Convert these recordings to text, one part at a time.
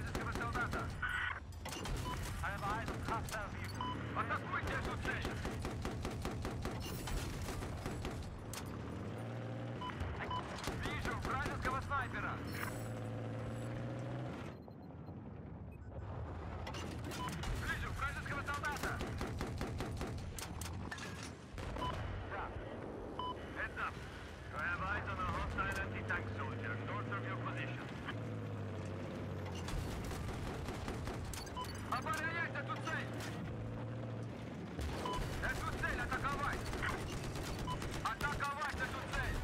вражеского солдата! Атакуйте эту цель! Вижу вражеского снайпера! Вижу вражеского солдата! Да. Heads up. You have eyes on a hostile anti-tank soldier north of your position. Оборонять эту цель! Эту цель атаковать! Атаковать эту цель!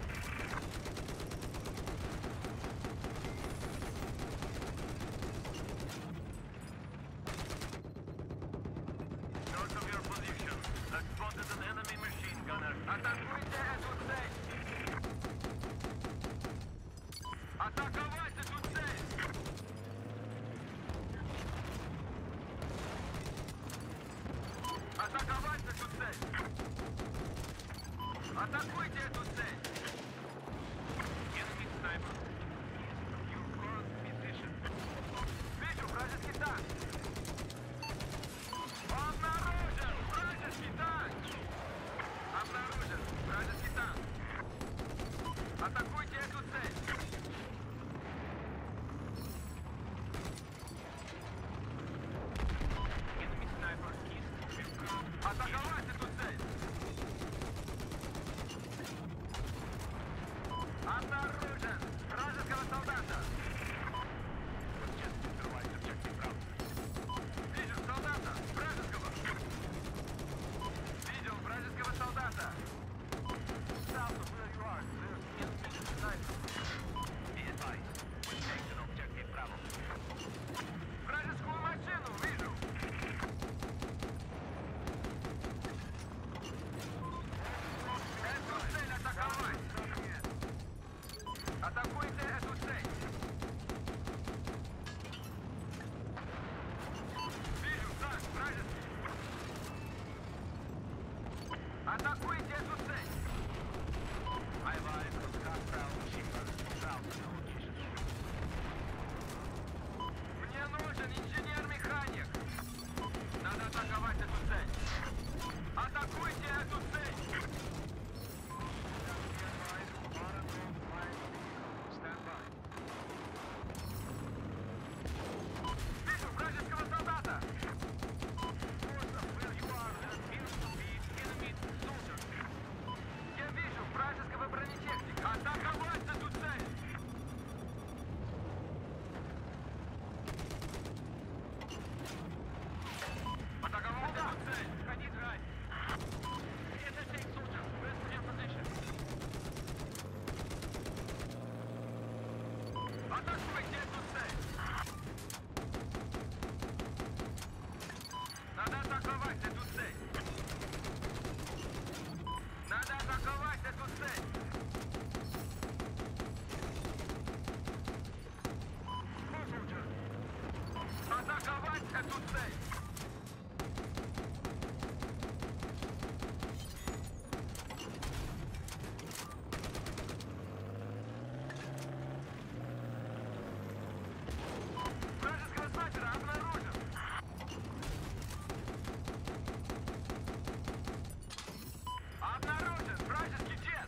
North of your position. I've spotted an enemy machine gunner. Атакуйте эту цель! Атаковать эту цель! Атаковать эту цель! Атакуйте эту цель! Enemy sniper. Your current position. Вижу вражеский танк! Обнаружен! Вражеский танк! Обнаружен! Вражеский танк! Атакуйте эту цель! Enemy sniper east. Атаковать эту цель! Обнаружен! Вражеского солдата! Вижу солдата! Вражеского! Видел вражеского солдата! South of where you are, there's enemy sniper. Be advised, we've taken objective Bravo. Вражескую машину вижу! Эту цель атаковать! Атакуйте эту цель! Вижу, танк, вражеский! Атакуйте эту цель! Мне нужен инженер-механик! Надо атаковать эту цель! Атакуйте эту цель! Вижу вражеского солдата! Я вижу вражеского бронетехника! Атаковать эту цель! Атаковать эту цель! Ходи, драйв! Take soldier, where's your position? Атакуйте эту цель! Надо атаковать эту цель! Надо атаковать эту цель! Атаковать эту цель! Вражеского снайпера обнаружен! Обнаружен! Вражеский джет!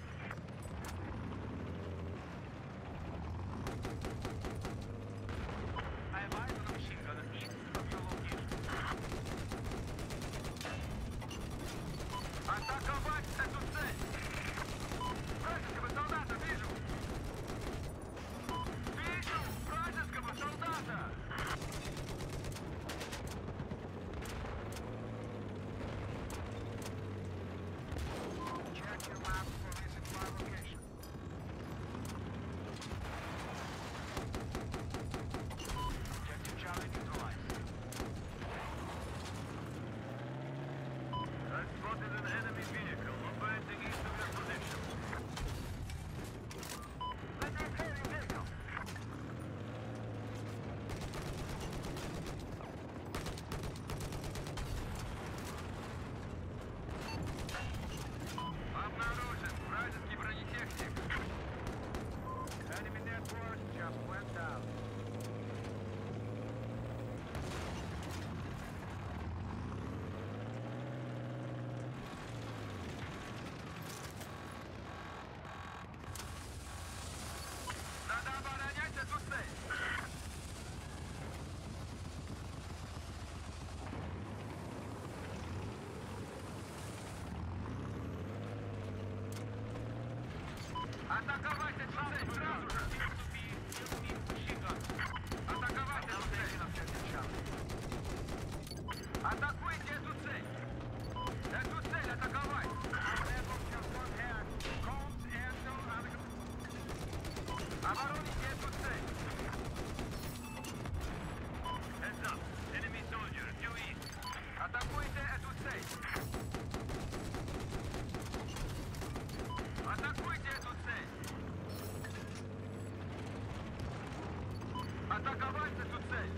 I have eyes on a machine gunner east of your location. Атаковать эту цель! Вражеского солдата вижу! Вижу вражеского солдата! Check your map for resupply location. Objective Charlie neutralized. I've spotted an enemy vehicle operating east of your position. Let me clear your vehicle. Обнаружен вражеский бронетехник. Атаковать эту цель сразу же! Атаковать эту цель! Атакуйте эту цель! Эту цель атаковать! Обороните эту цель! Heads up! Enemy soldier, due east! Атакуйте эту цель! Атакуйте эту цель! Атаковать эту цель!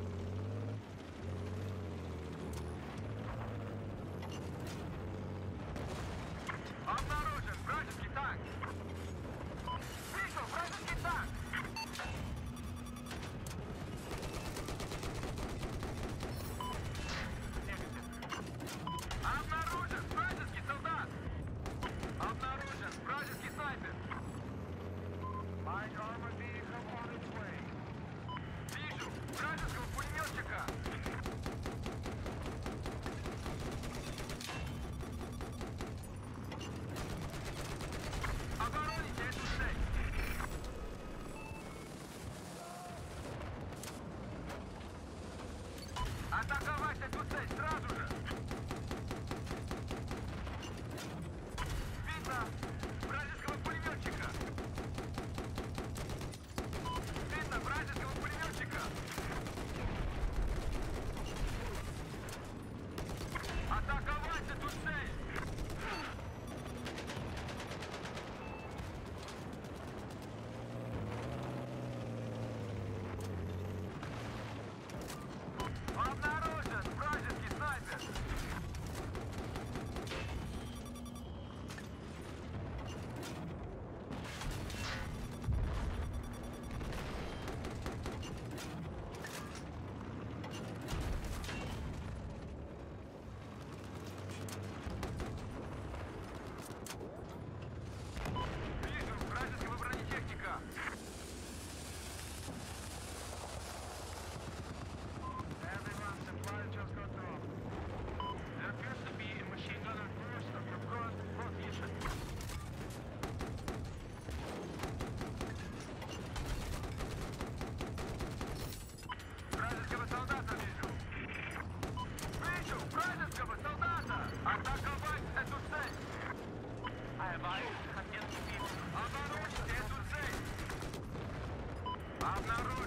Обнаружен вражеский танк! Вижу вражеский танк! Обнаружен вражеский солдат! Обнаружен вражеский снайпер! Light armor vehicle on its way. Вижу вражеского пулеметчика! Обороните эту цель! Атаковать эту цель сразу же! Видно вражеского пулеметчика! Видно вражеского пулеметчика! Атаковать эту цель! Обнаружен вражеский снайпер! Вижу вражеского бронетехника! Everyone, supply just got dropped. There appears to be a machine gunner first of your current position. Вражеского солдата вижу! Вижу вражеского солдата! Атаковать эту цель! Обнаружите эту цель! Обнаружен